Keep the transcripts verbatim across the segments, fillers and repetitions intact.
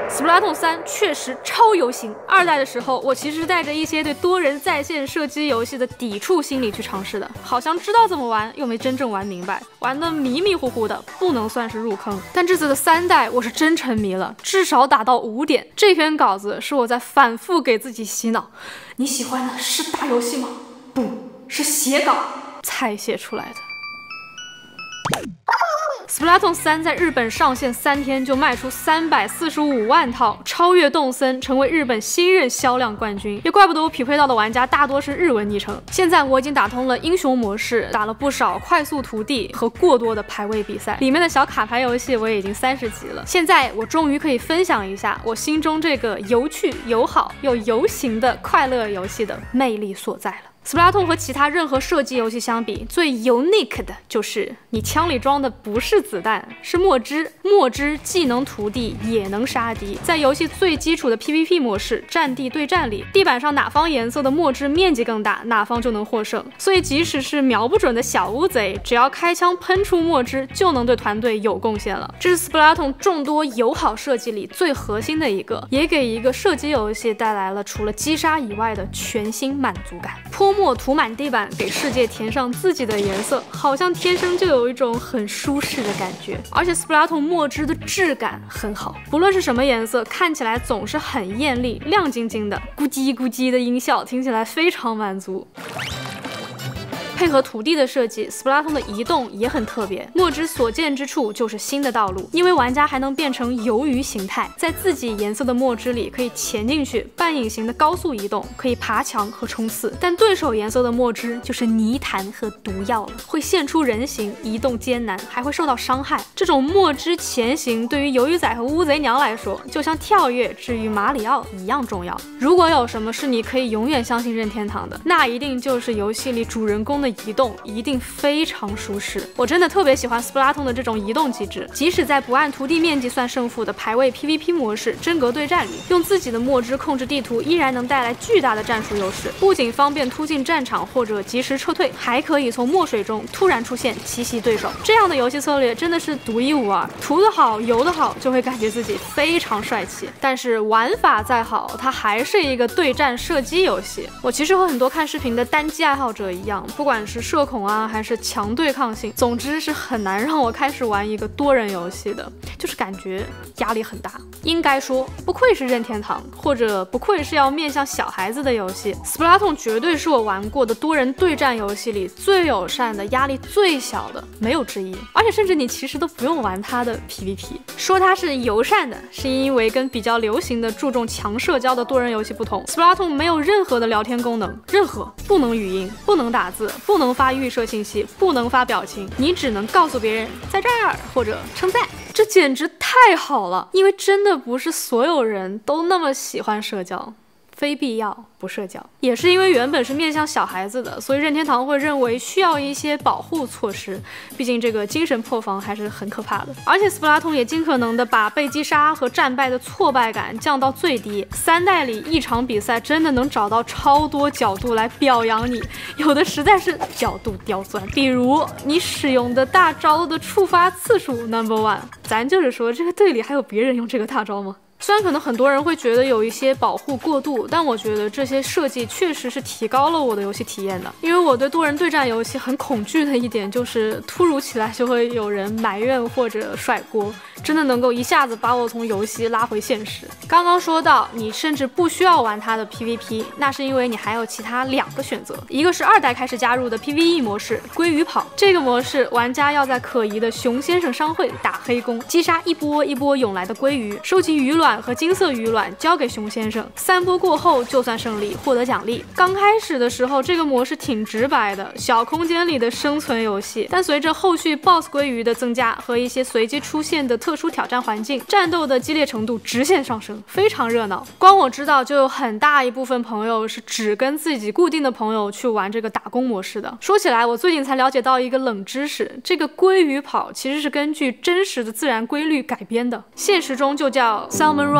Splatoon 三确实超游行。二代的时候，我其实是带着一些对多人在线射击游戏的抵触心理去尝试的，好像知道怎么玩，又没真正玩明白，玩得迷迷糊糊的，不能算是入坑。但这次的三代，我是真沉迷了，至少打到五点。这篇稿子是我在反复给自己洗脑，你喜欢的是打游戏吗？不是写稿才写出来的。Splatoon 三在日本上线三天就卖出三百四十五万套，超越动森，成为日本新任销量冠军。也怪不得我匹配到的玩家大多是日文昵称。现在我已经打通了英雄模式，打了不少快速涂地和过多的排位比赛，里面的小卡牌游戏我也已经三十级了。现在我终于可以分享一下我心中这个有趣、友好又游行的快乐游戏的魅力所在了。Splatoon 和其他任何射击游戏相比，最 unique 的就是你枪里装的不是子弹，是墨汁。墨汁既能涂地，也能杀敌。在游戏最基础的 P V P 模式战地对战里，地板上哪方颜色的墨汁面积更大，哪方就能获胜。所以即使是瞄不准的小乌贼，只要开枪喷出墨汁，就能对团队有贡献了。这是 Splatoon 众多友好设计里最核心的一个，也给一个射击游戏带来了除了击杀以外的全新满足感。泼墨涂满地板，给世界填上自己的颜色，好像天生就有一种很舒适的感觉。而且 Splatoon 墨汁的质感很好，不论是什么颜色，看起来总是很艳丽、亮晶晶的，咕叽咕叽的音效听起来非常满足。配合土地的设计 ，Splatoon 的移动也很特别。墨汁所见之处就是新的道路，因为玩家还能变成鱿鱼形态，在自己颜色的墨汁里可以潜进去，半隐形的高速移动，可以爬墙和冲刺。但对手颜色的墨汁就是泥潭和毒药了，会现出人形，移动艰难，还会受到伤害。这种墨汁前行对于鱿鱼仔和乌贼娘来说，就像跳跃至于马里奥一样重要。如果有什么是你可以永远相信任天堂的，那一定就是游戏里主人公的移动一定非常舒适。我真的特别喜欢 Splatoon 的这种移动机制，即使在不按涂地面积算胜负的排位 P V P 模式真格对战里，用自己的墨汁控制地图依然能带来巨大的战术优势，不仅方便突进战场或者及时撤退，还可以从墨水中突然出现奇袭对手。这样的游戏策略真的是独一无二，涂得好游得好，就会感觉自己非常帅气。但是玩法再好，它还是一个对战射击游戏。我其实和很多看视频的单机爱好者一样，不管是社恐啊，还是强对抗性，总之是很难让我开始玩一个多人游戏的，就是感觉压力很大。应该说，不愧是任天堂，或者不愧是要面向小孩子的游戏。Splatoon 绝对是我玩过的多人对战游戏里最友善的、压力最小的，没有之一。而且甚至你其实都不用玩它的 P V P。说它是友善的，是因为跟比较流行的注重强社交的多人游戏不同 ，Splatoon 没有任何的聊天功能，任何不能语音，不能打字，不能发预设信息，不能发表情，你只能告诉别人在这儿或者称赞。这简直太好了，因为真的不是所有人都那么喜欢社交，非必要不社交。也是因为原本是面向小孩子的，所以任天堂会认为需要一些保护措施，毕竟这个精神破防还是很可怕的。而且 Splatoon 也尽可能的把被击杀和战败的挫败感降到最低。三代里一场比赛真的能找到超多角度来表扬你，有的实在是角度刁钻，比如你使用的大招的触发次数 number one， 咱就是说这个队里还有别人用这个大招吗？虽然可能很多人会觉得有一些保护过度，但我觉得这些设计确实是提高了我的游戏体验的。因为我对多人对战游戏很恐惧的一点就是突如其来就会有人埋怨或者甩锅，真的能够一下子把我从游戏拉回现实。刚刚说到你甚至不需要玩它的 P V P， 那是因为你还有其他两个选择，一个是二代开始加入的 P V E 模式鲑鱼跑。这个模式玩家要在可疑的熊先生商会打黑工，击杀一波一波涌来的鲑鱼，收集鱼卵和金色鱼卵交给熊先生，三波过后就算胜利，获得奖励。刚开始的时候这个模式挺直白的，小空间里的生存游戏，但随着后续 boss 鲑鱼的增加和一些随机出现的特殊挑战环境，战斗的激烈程度直线上升，非常热闹。光我知道就有很大一部分朋友是只跟自己固定的朋友去玩这个打工模式的。说起来我最近才了解到一个冷知识，这个鲑鱼跑其实是根据真实的自然规律改编的，现实中就叫 Salmon Run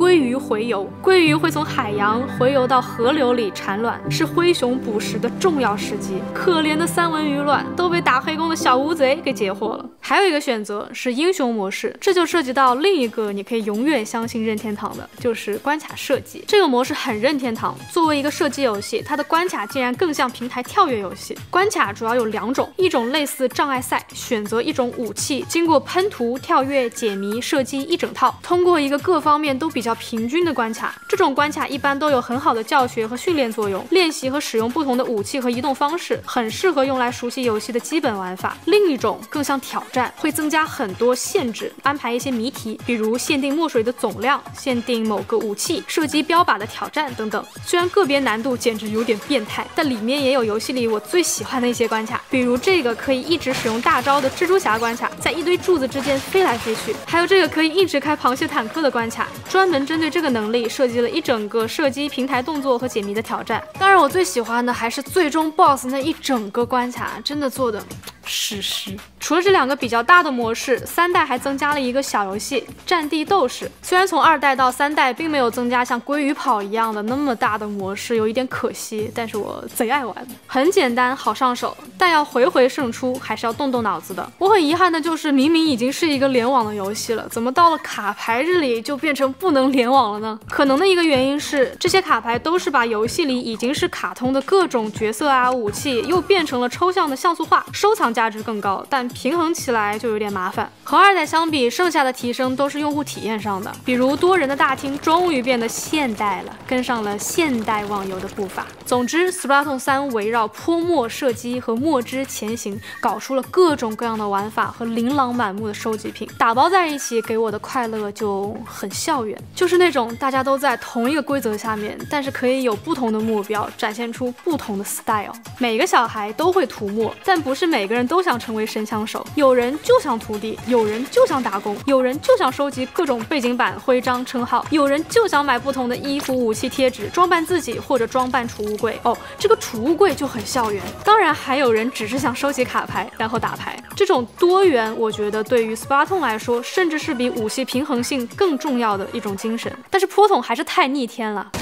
鲑鱼洄游。鲑鱼会从海洋洄游到河流里产卵，是灰熊捕食的重要时机。可怜的三文鱼卵都被打黑工的小乌贼给截获了。还有一个选择是英雄模式，这就涉及到另一个你可以永远相信任天堂的，就是关卡射击。这个模式很任天堂，作为一个射击游戏，它的关卡竟然更像平台跳跃游戏。关卡主要有两种，一种类似障碍赛，选择一种武器，经过喷涂、跳跃、解谜、射击一整套，通过一个各方面都比较平均的关卡。这种关卡一般都有很好的教学和训练作用，练习和使用不同的武器和移动方式，很适合用来熟悉游戏的基本玩法。另一种更像挑战，会增加很多限制，安排一些谜题，比如限定墨水的总量、限定某个武器、射击标靶的挑战等等。虽然个别难度简直有点变态，但里面也有游戏里我最喜欢的一些关卡，比如这个可以一直使用大招的蜘蛛侠关卡，在一堆柱子之间飞来飞去，还有这个可以一直开螃蟹坦克的关卡，专门针对这个能力设计了一整个射击、平台动作和解谜的挑战。当然我最喜欢的还是最终 boss 那一整个关卡，真的做的史诗。除了这两个比较大的模式，三代还增加了一个小游戏战地斗士。虽然从二代到三代并没有增加像鲑鱼跑一样的那么大的模式，有一点可惜，但是我贼爱玩。很简单好上手，但要回回胜出还是要动动脑子的。我很遗憾的就是明明已经是一个联网的游戏了，怎么到了卡牌这里就变成不能联网了呢？可能的一个原因是这些卡牌都是把游戏里已经是卡通的各种角色啊武器又变成了抽象的像素化，收藏价值更高，但平衡起来就有点麻烦。和二代相比，剩下的提升都是用户体验上的，比如多人的大厅终于变得现代了，跟上了现代网游的步伐。总之 Splatoon 三围绕泼墨射击和墨汁前行，搞出了各种各样的玩法和琳琅满目的收集品，打包在一起给我的快乐就很校园，就是那种大家都在同一个规则下面，但是可以有不同的目标，展现出不同的 style。 每个小孩都会涂墨，但不是每个人都想成为神枪手，有人就想涂地，有人就想打工，有人就想收集各种背景板、徽章、称号，有人就想买不同的衣服、武器、贴纸，装扮自己或者装扮储物柜。哦，这个储物柜就很校园。当然还有人只是想收集卡牌然后打牌。这种多元我觉得对于 Splatoon 来说甚至是比武器平衡性更重要的一种精神，但是泼桶还是太逆天了。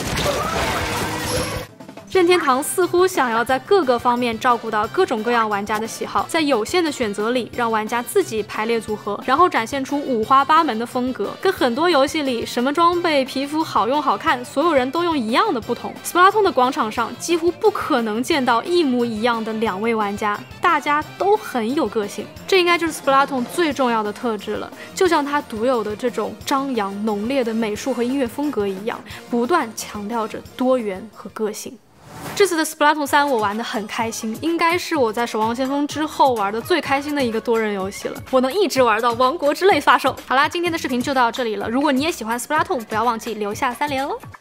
任天堂似乎想要在各个方面照顾到各种各样玩家的喜好，在有限的选择里让玩家自己排列组合，然后展现出五花八门的风格，跟很多游戏里什么装备皮肤好用好看所有人都用一样的不同。 Splatoon 的广场上几乎不可能见到一模一样的两位玩家，大家都很有个性，这应该就是 Splatoon 最重要的特质了，就像它独有的这种张扬浓烈的美术和音乐风格一样，不断强调着多元和个性。这次的 Splatoon 三我玩得很开心，应该是我在守望先锋之后玩的最开心的一个多人游戏了，我能一直玩到王国之泪发售。好啦，今天的视频就到这里了，如果你也喜欢 Splatoon， 不要忘记留下三连哦。